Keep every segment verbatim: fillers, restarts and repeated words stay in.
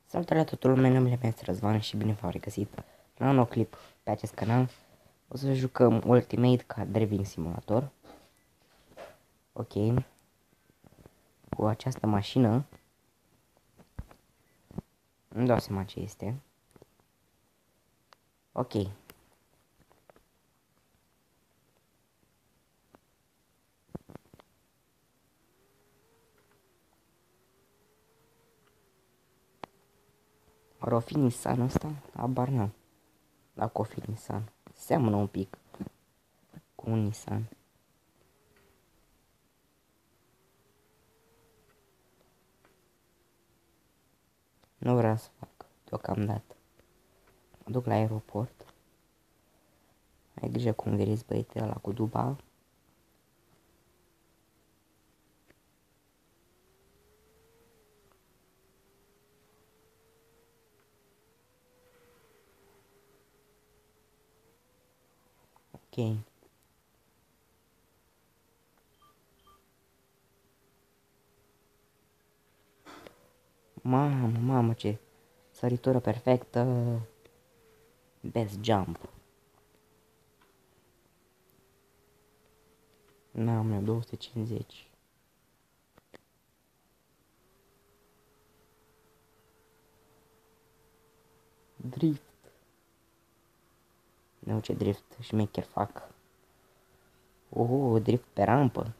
Salutare tuturor, meu numele meu este Răzvan și bine v-am regăsit la un nou clip pe acest canal. O să jucăm Ultimate ca Driving Simulator. Ok. Cu această mașină. Nu dau seama ce este. Ok. Ar o fi Nissan ăsta? Abar n-am. Dacă o fi Nissan. Seamănă un pic cu un Nissan. Nu vreau să fac deocamdată. Mă duc la aeroport. Ai grijă cum veriți băietele ăla cu duba. Ok. Mamă, mamă, ce săritură perfectă. Best jump. N-am două sute cincizeci. Drift. Nu, ce drift șmecher fac. Oh, drift pe rampă.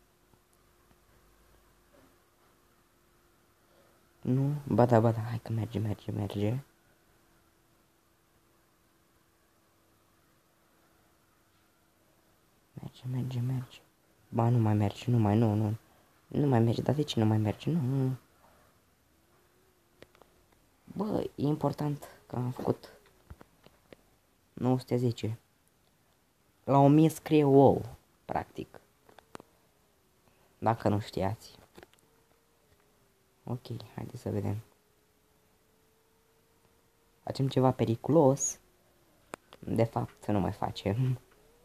Nu, ba da, ba da, hai că merge, merge, merge. Merge, merge, merge. Ba, nu mai merge, nu mai, nu, nu. Nu mai merge, dar de ce nu mai merge? Nu, nu. Bă, e important că am făcut nouă sute zece. La o mie scrie wow, practic. Dacă nu știați. Ok, haideți să vedem. Facem ceva periculos. De fapt, să nu mai facem.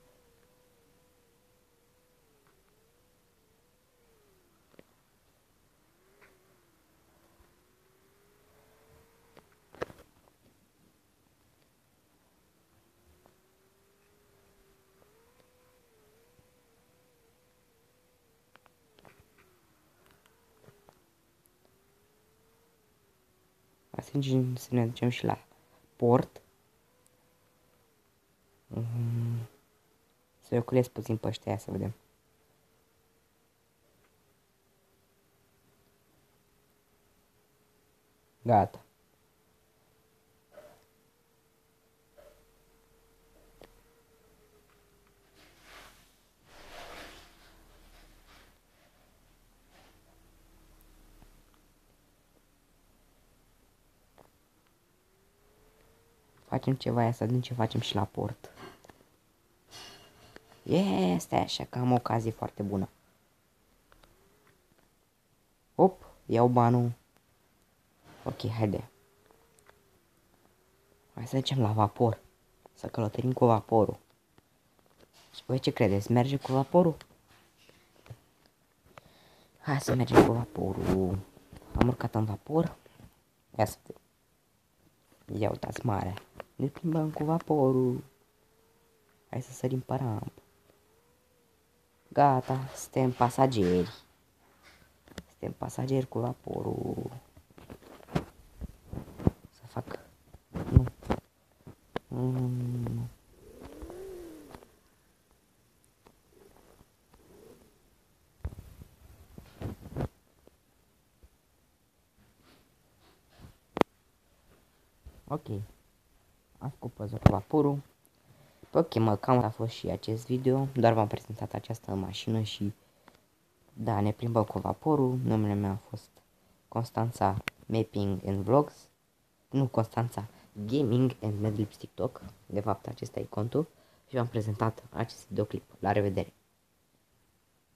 Atunci să ne ducem și la port. Mm. Să-i oculez puțin pe ăștia, să vedem. Gata. Facem ceva aia, să vedem ce facem și la port. Este așa, că am o ocazie foarte bună. Op, iau banul. Ok, haide. Hai să ducem la vapor. Să călătorim cu vaporul. Și voi ce credeți? Merge cu vaporul? Hai să mergem cu vaporul. Am urcat în vapor. Ia să vedem. Ia uitați mare. Ne plimbăm cu vaporul. Hai să sărim pe rampă. Gata, suntem pasageri. Suntem pasageri cu vaporul. Să fac... Nu. Nu, nu, nu, nu. Ok. Am făcut poză cu vaporul. Ok, mă, cam a fost și acest video. Doar v-am prezentat această mașină și... Da, ne plimbăm cu vaporul. Numele meu a fost Constanța Mapping and Vlogs. Nu, Constanța Gaming and Madlips TikTok. De fapt, acesta e contul. Și v-am prezentat acest videoclip. La revedere!